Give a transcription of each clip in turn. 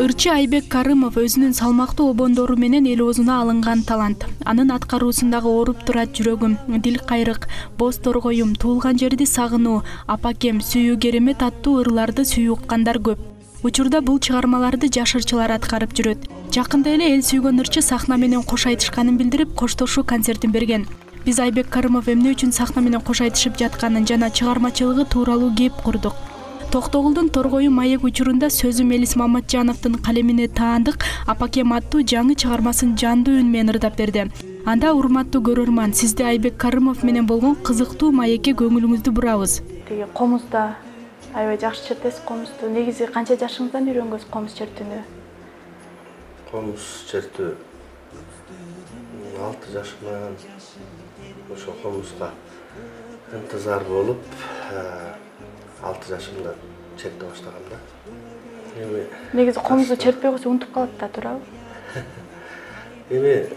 Ырчы Айбек Карымов өзүнүн салмактуу обондору менен эл оозуна алынган талант. Анын аткаруусундагы ооруп турат жүрөгүм, дил кайрык, боз торгоюм, туулган жерди сагынуу, апакем, сүйүү керемет аттуу ырларды сүйүү уккандар көп. Учурда бул чыгармаларды жашырчылар аткарып жүрөт. Жакында эле эл сүйгөн ырчы сахна менен кош айтышканын билдирип, коштошуу концертин берген. Биз Айбек Карымов эмне үчүн сахна менен кош айтышып жатканын жана чыгармачылыгы тууралуу кеп курдук. Токтогулдун Торгою маек учурунда сөзү Мелис Маматжановдун калемине таандык Апакем аттуу жаңы чыгармасын жандуу үн менен ырдап берди. Анда урматтуу көрөрман, сизди Айбек Карымов менен болгон кызыктуу маекке көңүлүңүздү бурабыз. Тиги комузда аябай жакшы чертесиз комузду. Негизи канча жашыңыздан үйрөнгөнсүз комуз чертүүнү? Комуз чертүү 6 жашымдан ошо комузга ынтызар болуп 6 жашымда черте баштагам да. Негизи комузду чертпей койсо унутуп калат да, туурабы? Эми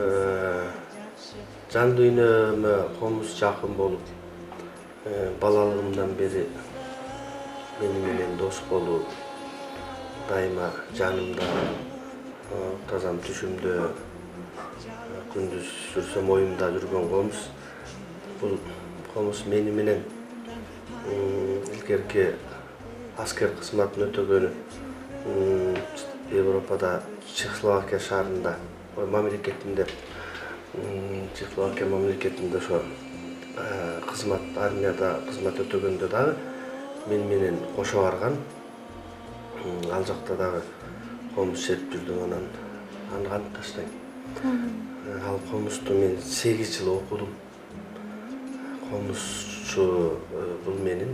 жан дүйнөмө комуз жакын болуп, балалыгымдан бери мени менен дос болуп, дайыма жанымда, тазам түшүмдө, күндүз жүрсөм оюмда жүргөн комуз. Бул комуз мени менен илгерки аскер кызматын өтөгөнү Европада Чехословакия шаарында, мамлекетинде, Чехословакия мамлекетинде ошо кызмат, армияда кызмат өтөгөндө дагы мен менен кошо барган. Ал жакта дагы комуз чертип жүрдүм, анан аны кантип таштайм. Ал комузду мен 8 жыл окудум. Комузчу бул менин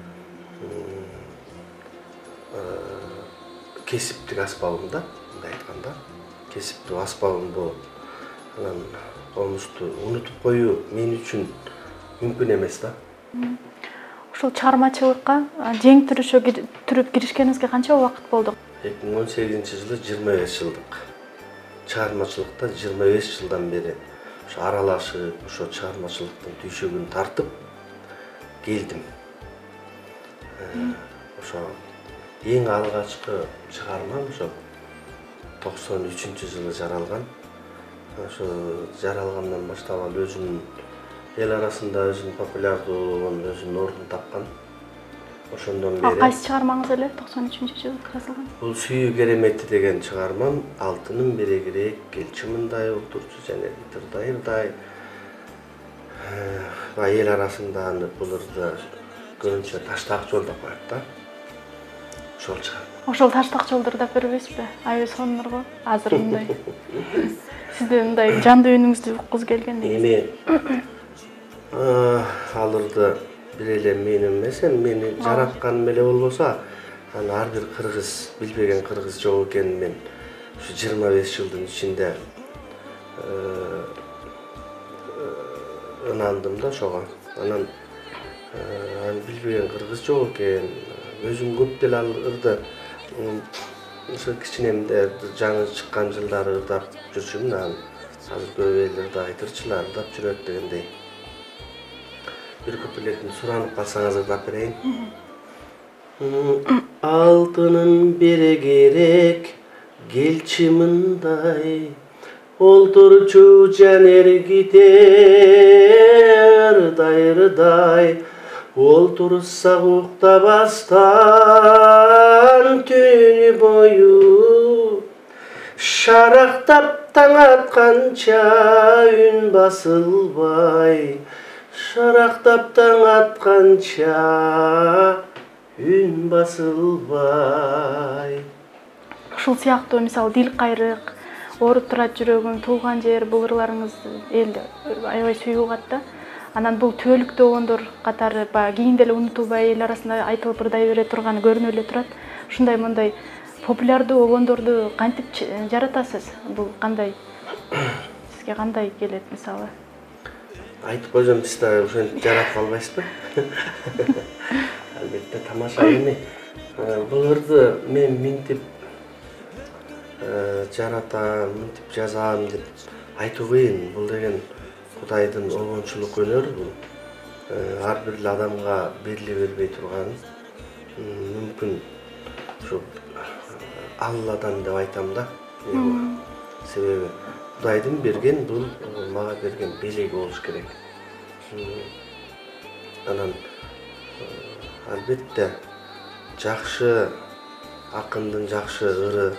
кесиптик аспабым да, мындай айтканда, кесиптик аспабым болуп, анан комузду унутуп коюу мен үчүн мүмкүн эмес да. Ушул чыгармачылыкка жең түрүп киришкениңизге канча убакыт болду? 2018-жылы 25 жылдык. Чыгармачылыкта 25 жылдан бери ошо аралашып, ошо чыгармачылыктын түйшөгүн тартып келдим. Ошо эң алгачкы чыгармам ошо 93-жылы жаралган. Ошо жаралгандан баштап ал өзүнүн эл арасында өзүнүн популярдуулугун, өзүнүн ордун тапкан. Ошондон бери. Кайсы чыгармаңыз эле 93-жылы жазылган? Бул сүйүү керемети деген чыгармам, алтынын берегирээк, келчимындай олтурчу және ырдай. Эл арасында аны бул ырды көбүнчө таштак жол деп коет да. Ошол чыгарма. Ошол таштак жолду ырдап бербейсизби? Аябай сонунурго. Азыр мындай. Сизде мындай жандуу үнүңүздү уккуз келген негизи. Ал ырды бир эле мен эмес, мени жаратканым эле болбосо, аны ар бир кыргыз, билбеген кыргыз жок экенин мен ушу 25 жылдын ичинде ынандым да ошого. Анан аны билбеген кыргыз жок экен. Өзүм көп деле ал ырды ошо кичинемде жаңы чыккан жылдары ырдап жүрчүмүн. Азыр көп эл ырдайтырчылар ырдап жүрөт дегендей. Bir kuplетini суранып калсаңыз ырдап берейин. Алтынын берегирээк, келчимындай, олтурчу жанергите ырдай, олтурсак уктабастан түнү бою, шарактап таң атканча үн басылбай, шарактап таң атканча үн басылбай. Ушул сыяктуу мисалы дил кайрык, ооруп турат жүрөгүм, туулган жер бул ырларыңыз эл аябай сүйүп угат да. Анан бул түбөлүктүү обондор катары кийин деле унутулбай эл арасында айтылып ырдай бере турганы көрүнүп эле турат. Ушундай мындай популярдуу обондорду кантип жаратасыз? Бул кандай? Сизге кандай келет мисалы? Айтып койсом сиз да ошентип жаратып албайсызбы? Албетте тамаша эми. Бул ырды мен минтип жаратам, минтип жазам деп айтуу кыйын. Бул деген Кудайдын обончулук өнөрү бул. Ар бир адамга бериле бербей турган мүмкүн ушу Алладан деп айтам да. Себеби Кудайдын берген бул мага берген белеги болуш керек. Анан албетте жакшы акындын жакшы ыры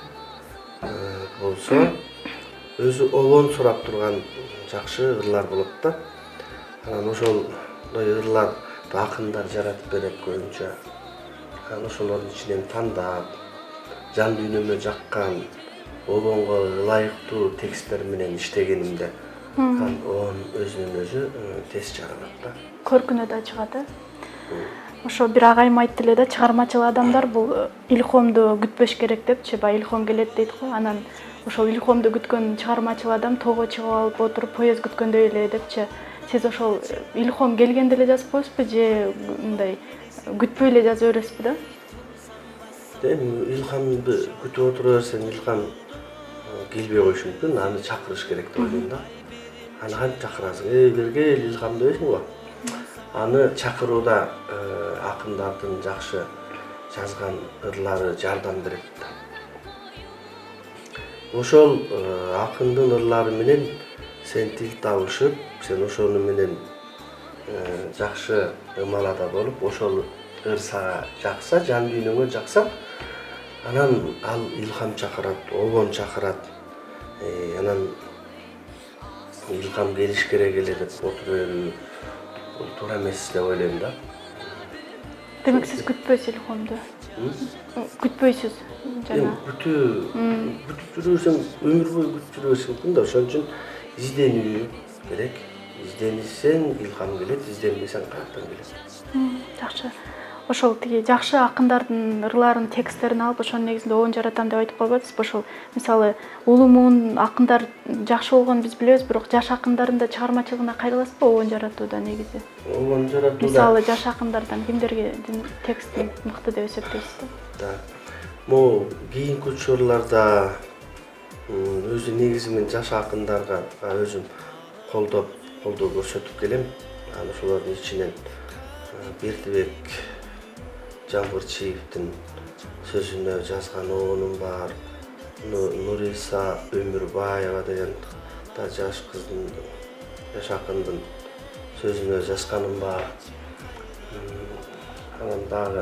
болсо өзү обон сурап турган жакшы ырлар болот да. Анан ошолдой ырларды акындар жаратып берет көбүнчө. Анан ошолордун ичинен тандап, жан дүйнөмө жаккан, обонго ылайыктуу тексттер менен иштегенимде он өзүнөн өзү тез жаралат да. Көркүнө да чыгат. Ошо бир агайым айтты эле да, чыгармачыл адамдар бул илхомду күтпөш керек депчи, баягы илхом келет дейт го. Анан ошол илхомду күткөн чыгармачыл адам тоого чыгып алып отуруп поезд күткөндөй эле депчи. Сиз ошол илхом келгенде эле жазып коесузбу же мындай күтпөй эле жазып бересизби да? Эми илхамды күтүп отура берсең, илхам келбей коюшу мүмкүн. Аны чакырыш керек деп ойлойм да. Аны кантип чакырасың? Бергел илхам дебейсиң го. Аны чакырууда акындардын жакшы жазган ырлары жардам берет. Ошол акындын ырлары менен сен тил табышып, сен ошону менен жакшы ымалада болуп, ошол ыр сага жакса, жан дүйнөңө жакса, анан ал илхам чакырат, обон чакырат. Анан илхам келиш керек эле деп отура берүү бул туура эмес деп ойлойм да. Демек сиз күтпөйсүз илхомду. Күтпөйсүз жана. Күтүп жүрсөң өмүр бою күтүп жүрө берсең мүмкүн да. Ошон үчүн изденүү керек. Изденсең илхам келет, изденбесең каяктан келет. Жакшы. Ошол тиги жакшы акындардын ырларын, тексттерин алып, ошонун негизинде обон жаратам деп айтып койбойсузбу? Ошол мисалы улуу акындар жакшы болгонун биз билебиз, бирок жаш акындардын да чыгармачылыгына кайрыласызбы обон жаратууда негизи? Обон жаратууда мисалы жаш акындардан кимдерге текстин мыкты деп эсептейсиз да? Могу кийинки учурларда өзү негизинен жаш акындарга өзүм колдоо көрсөтүп келем. Анан ошолордун ичинен Бердибек Жамбырчиевдин сөзүнө жазган обонум бар, Нуриса Өмүрбаева деген да жаш кыздын, жаш акындын сөзүнө жазганым бар. Анан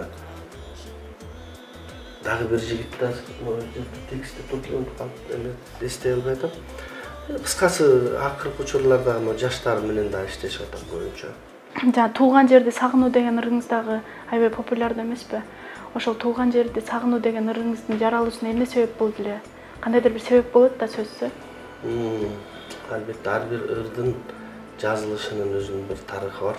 дагы бир жигит да текстти тутулуп калып эстей албай атам. Кыскасы акыркы учурларда жаштар менен да иштешип атам көбүнчө. Жана туулган жерди сагынуу деген ырыңыз дагы аябай популярдуу эмеспи? Ошол туулган жерди сагынуу деген ырыңыздын жаралуусуна эмне себеп болду эле? Кандайдыр бир себеп болот да сөзсүз. Албетте ар бир ырдын жазылышынын өзүнүн бир тарыхы бар.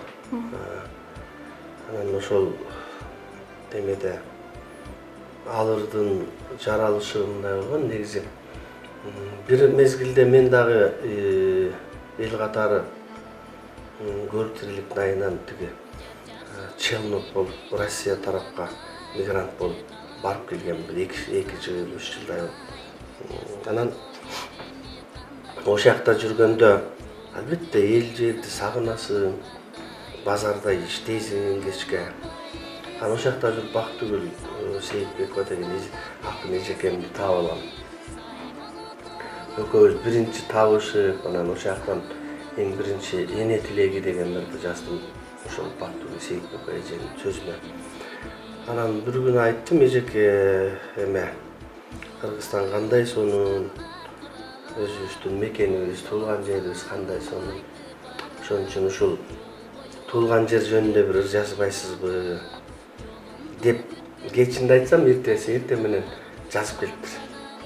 Анан ошол демеде ал ырдын жаралышы мындай болгон негизи. Бир мезгилде мен дагы эл катары көрүк тириликтин айынан тиги челнок болуп Россия тарапка мигрант болуп барып келген бир 2 жыл 3 жылдай болуп. Анан ошол жакта жүргөндө албетте эл жерди сагынасың, базарда иштейсиң кечке. Анан ошол жакта жүрүп Бактыгүл Сейитбекова деген акын эжекемди таап алам. Экөөбүз биринчи табышып, анан ошол жактан эң биринчи эне тилеги деген ырды жаздым. Ошол Бактыгүл Сейитбекова эженин сөзүнө. Анан бир күнү айттым, эжеке эме Кыргызстан кандай сонун, өзүбүздүн мекенибиз, туулган жерибиз кандай сонун. Ошон үчүн ушул туулган жер жөнүндө бир ыр жазбайсызбы деп кечинде айтсам, эрте менен жазып келиптир.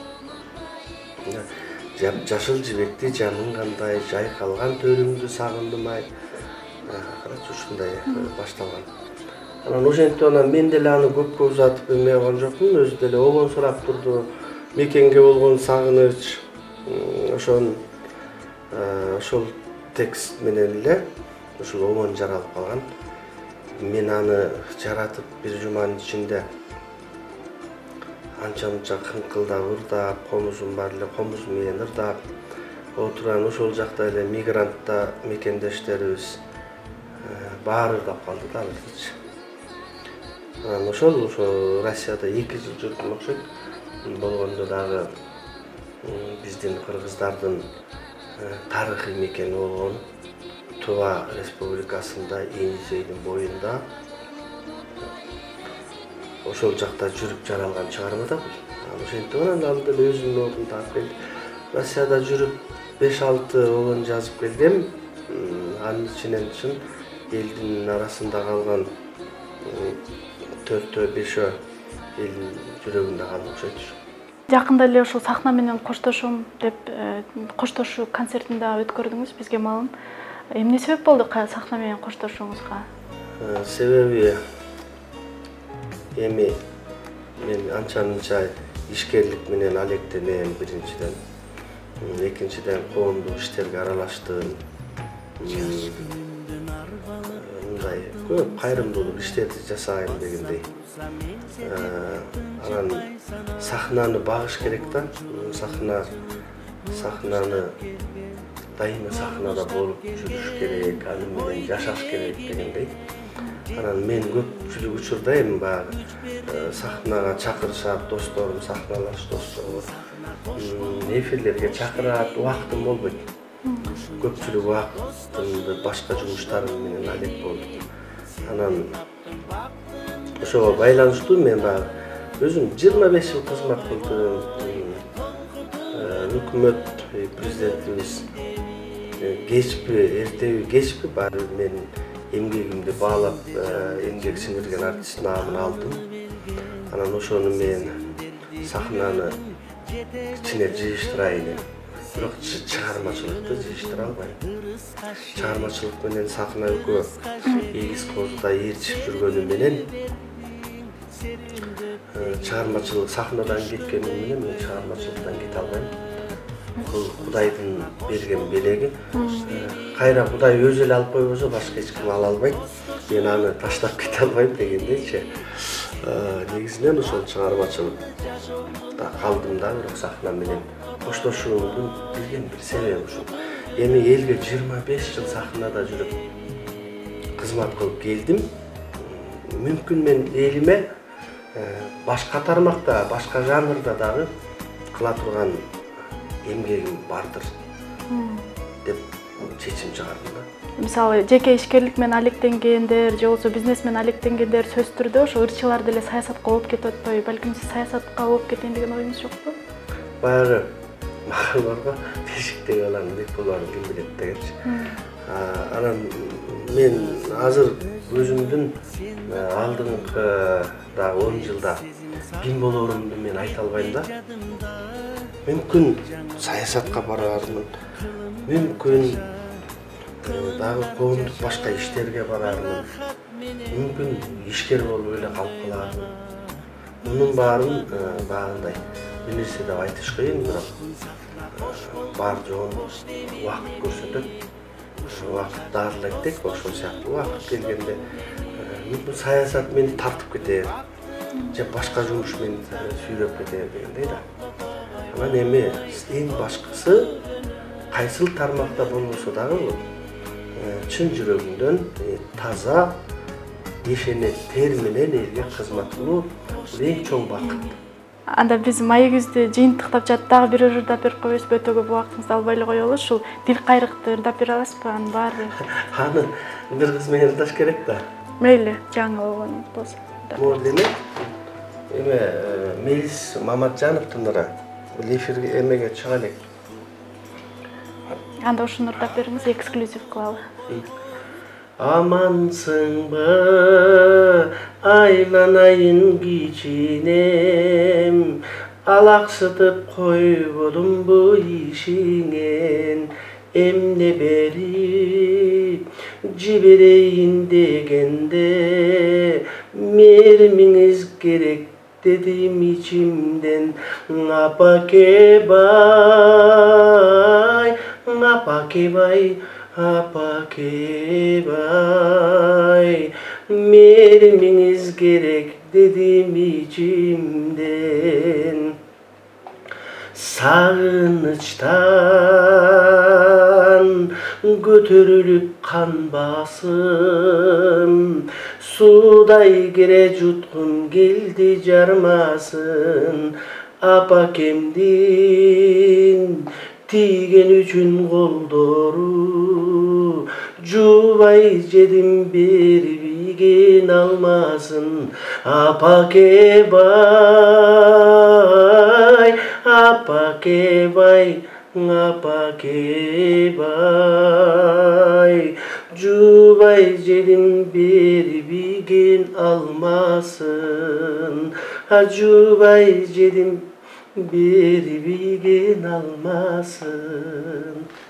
Жашыл жибекти жаның кандай, жайкалган төрүңдү сагындым ай. Карачы ушундай башталган. Анан ошентип анан мен деле аны көпкө узатып эме кылган жокмун, өзү деле обон сурап турду. Мекенге болгон сагыныч, ошол текст менен эле ушул обон жаралып калган. Мен аны жаратып бир жуманын ичинде анча-мынча кыңкылдап ырдап, комузум бар эле, комуз менен ырдап отурган ошол жакта эле мигрантта мекендештерибиз баары ырдап калды да ырдычы. Анан ошо Россияда 2 жыл жүрдүм окшойт. болгондо дагы биздин кыргыздардын тарыхый мекени болгон Тува республикасында Эңисейдин боюнда ошол жакта жүрүп жаралган чыгарма да бул. Ошентип анан ал деле өзүнүн ордун таап келди. Россияда жүрүп 5-6 огон жазып келдим. Анын ичинен чын элдин арасында калган 4-5 эл жүрөгүндө калды окшойт. Жакында эле ушул сахна менен коштошом деп коштошуу концертин да өткөрдүңүз бизге маалым. Эмне себеп болду сахна менен коштошууңузга? Себеби эми мен анча-мынча ишкерлик менен алектенем биринчиден. Экинчиден коомдук иштерге аралаштым. Мындай көп кайрымдуулук иштерди жасайм дегендей. Анан сахнаны багыш керек да. Сахнаны дайыма сахнада болуп жүрүш керек, аны менен жашаш керек дегендей. Анан мен көпчүлүк учурда эми баягы сахнага чакырышат, досторум сахналаш достор. Эфирлерге чакырат, убактым болбойт. Көпчүлүк убактымды башка жумуштарым менен алек болду. Анан ошого байланыштуу мен баягы өзүм 25 жыл кызмат кылдым. Өкмөт президентибиз кечпи, эртеби, кечпи баары мен эмгегимди баалап, эмгек сиңирген артист наамын алдым. Анан ошону мен сахнаны ичине жыйыштырайын. Бирок чыгармачылыкты жыйыштыра албайм. Чыгармачылык менен сахна экөө эгиз козуда ээрчип жүргөнү менен чыгармачылык сахнадан кеткеним менен мен чыгармачылыктан кете албайм. Бул Кудайдын берген белеги. Кайра Кудай өзү эле алып койбосо башка эч ким ала албайт. Мен аны таштап кете албайм дегендейчи. Негизинен ошол чыгармачылыкта калдым да, бирок сахна менен коштошуумдун билген бир себеби ушул. Эми элге 25 жыл сахнада жүрүп кызмат кылып келдим. Мүмкүн мен элиме башка тармакта, башка жанрда дагы кыла турган эмгегим бардыр деп чечим чыгардым да. Мисалы, жеке ишкерлик менен алектенгендер, же болбосо бизнес менен алектенгендер сөз түрдө ошо ырчылар деле саясатка ооп кетип атпайбы? Балким сиз саясатка ооп кетейин деген оюңуз жокпу? Баягы макал барго, бешиктеги баланын бекболбарын ким билет дегенчи. Анан мен азыр өзүмдүн алдыңкы да 10 жылда ким болорумду мен айта албайм да. Мүмкүн саясатка барармын, мүмкүн дагы коомдук башка иштерге барармын, мүмкүн ишкер болуп эле калып калармын. Мунун баарын баягындай бир нерсе деп айтыш кыйын, бирок бар жоон убакыт көрсөтөт. Убакыт дарылайт дейт, ошол сыяктуу убакыт келгенде мүмкүн саясат мени тартып кетер, же башка жумуш мени сүйрөп кетер дегендей да. Анан эми эң башкысы кайсыл тармакта болбосо дагы чын жүрөгүңдөн таза ишене тер менен элге кызмат кылуу эң чоң бакыт. Анда биз маегибизди жыйынтыктап жатып дагы бир ырдап берип койбойсузбу? Өтө көп убактыңызды албай эле коелу. Ушул дил кайрыкты ырдап бере аласызбы? Анын баары. Аны бир кыз менен ырдаш керек да. Мейли, жаңы болгон болсо. Могу деме? Эме Мелис Маматжановдун ыры бул эфирге эмеге чыга элек. Анда ушуну ырдап бериңиз, эксклюзив кылалы. Amansыңбы, айланайын кичинем, алаксытып койбодум бу ишиңен, эмне берип жиберейин дегенде, меримиңиз керек дедим ичимден. Апакебай, апакебай, апакебай, меримиңиз керек дедим ичимден. Сагынычтан көтөрүлүп кан басым, судай кере жуткум келди жармасын. apakemdin tiygen üçün koldoru jubay jedim berbigen almasın apakebay apakebay apakebay jubay jedim berbigen almasın jubay jedim berbigen almasın.